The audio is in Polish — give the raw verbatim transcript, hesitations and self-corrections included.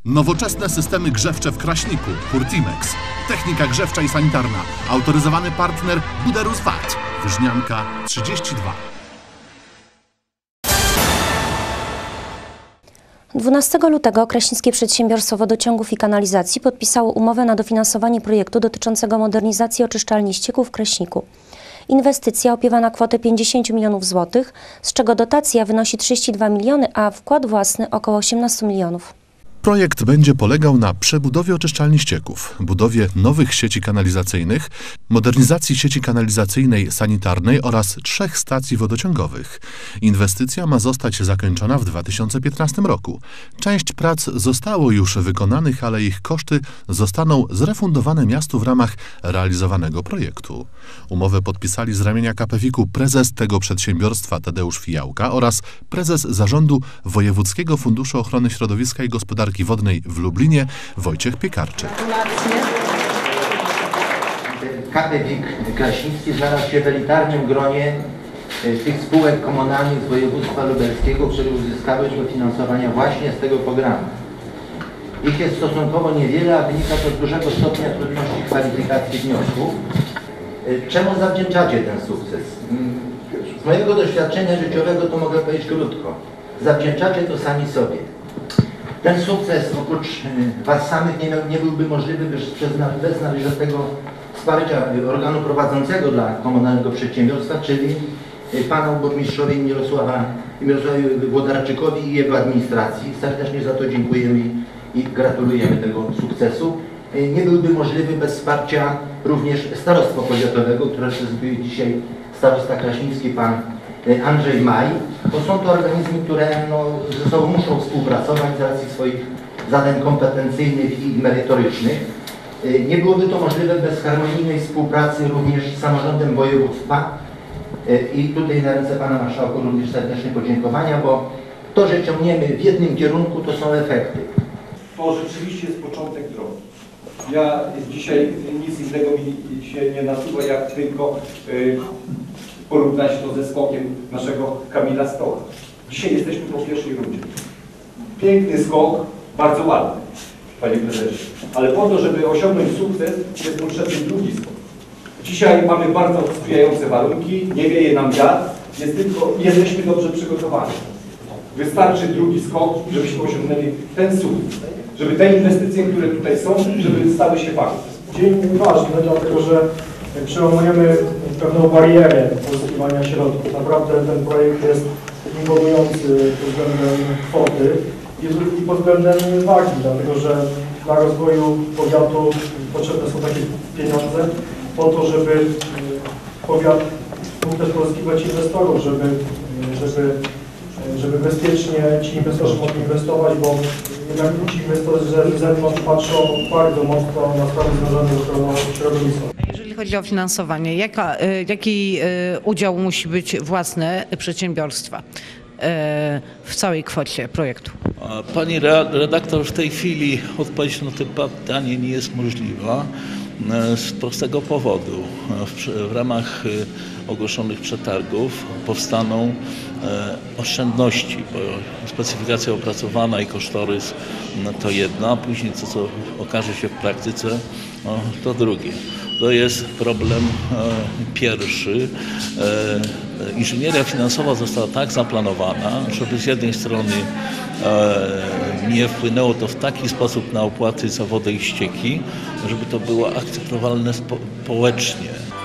Nowoczesne systemy grzewcze w Kraśniku, Hurtimex. Technika grzewcza i sanitarna. Autoryzowany partner Buderus W A T. Wyżnianka trzydzieści dwa. dwunastego lutego Kraśnickie Przedsiębiorstwo Wodociągów i Kanalizacji podpisało umowę na dofinansowanie projektu dotyczącego modernizacji oczyszczalni ścieków w Kraśniku. Inwestycja opiewa na kwotę pięćdziesiąt milionów złotych, z czego dotacja wynosi trzydzieści dwa miliony, a wkład własny około osiemnaście milionów. Projekt będzie polegał na przebudowie oczyszczalni ścieków, budowie nowych sieci kanalizacyjnych, modernizacji sieci kanalizacyjnej sanitarnej oraz trzech stacji wodociągowych. Inwestycja ma zostać zakończona w dwa tysiące piętnastym roku. Część prac zostało już wykonanych, ale ich koszty zostaną zrefundowane miastu w ramach realizowanego projektu. Umowę podpisali z ramienia K P W I K-u prezes tego przedsiębiorstwa Tadeusz Fijałka oraz prezes zarządu Wojewódzkiego Funduszu Ochrony Środowiska i Gospodarki Wodnej w Lublinie Wojciech Piekarczyk. K P W I K Kraśnicki znalazł się w elitarnym gronie tych spółek komunalnych z województwa lubelskiego, które uzyskały dofinansowania właśnie z tego programu. Ich jest stosunkowo niewiele, a wynika to z dużego stopnia trudności kwalifikacji wniosków. Czemu zawdzięczacie ten sukces? Z mojego doświadczenia życiowego to mogę powiedzieć krótko. Zawdzięczacie to sami sobie. Ten sukces oprócz Was samych nie, miał, nie byłby możliwy bez, bez należytego wsparcia organu prowadzącego dla komunalnego przedsiębiorstwa, czyli Panu Burmistrzowi Mirosława, Mirosławowi Włodarczykowi i jego administracji. Serdecznie za to dziękujemy i gratulujemy tego sukcesu. Nie byłby możliwy bez wsparcia również starostwa powiatowego, które reprezentuje dzisiaj starosta kraśnicki, pan Andrzej Maj, bo są to organizmy, które no, ze sobą muszą współpracować z racji swoich zadań kompetencyjnych i merytorycznych. Nie byłoby to możliwe bez harmonijnej współpracy również z samorządem województwa i tutaj na ręce Pana Marszałka również serdeczne podziękowania, bo to, że ciągniemy w jednym kierunku, to są efekty. To rzeczywiście jest początek drogi. Ja dzisiaj nic innego mi się nie nasuwa, jak tylko yy, porównać to ze skokiem naszego Kamila Stoła. Dzisiaj jesteśmy po pierwszej rundzie. Piękny skok, bardzo ładny, Panie Prezesie. Ale po to, żeby osiągnąć sukces, jest potrzebny drugi skok. Dzisiaj mamy bardzo sprzyjające warunki, nie wieje nam wiatr, jest tylko, jesteśmy dobrze przygotowani. Wystarczy drugi skok, żebyśmy osiągnęli ten sukces. Żeby te inwestycje, które tutaj są, żeby stały się faktem. Dzień ważny, dlatego że przełamujemy pewną barierę pozyskiwania środków. Naprawdę ten projekt jest imponujący pod względem kwoty i pod względem wagi, dlatego że dla rozwoju powiatu potrzebne są takie pieniądze po to, żeby powiat mógł też pozyskiwać inwestorów, żeby, żeby, żeby bezpiecznie ci inwestorzy mogli inwestować, bo jednak ci inwestorzy z zewnątrz patrzą bardzo mocno na sprawy związane z ochroną środowiska. Jeżeli chodzi o finansowanie, jaka, jaki udział musi być własny przedsiębiorstwa w całej kwocie projektu? Pani redaktor, w tej chwili odpowiedź na to pytanie nie jest możliwa z prostego powodu. W, w ramach ogłoszonych przetargów powstaną oszczędności, bo specyfikacja opracowana i kosztorys to jedna, a później to, co okaże się w praktyce, no, to drugie. To jest problem e, pierwszy. E, inżynieria finansowa została tak zaplanowana, żeby z jednej strony e, nie wpłynęło to w taki sposób na opłaty za wodę i ścieki, żeby to było akceptowalne spo, społecznie.